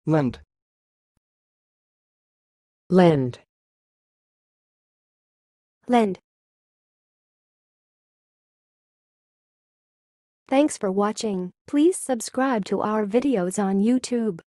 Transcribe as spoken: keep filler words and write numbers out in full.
lend, lend, lend. Thanks for watching. Please subscribe to our videos on YouTube.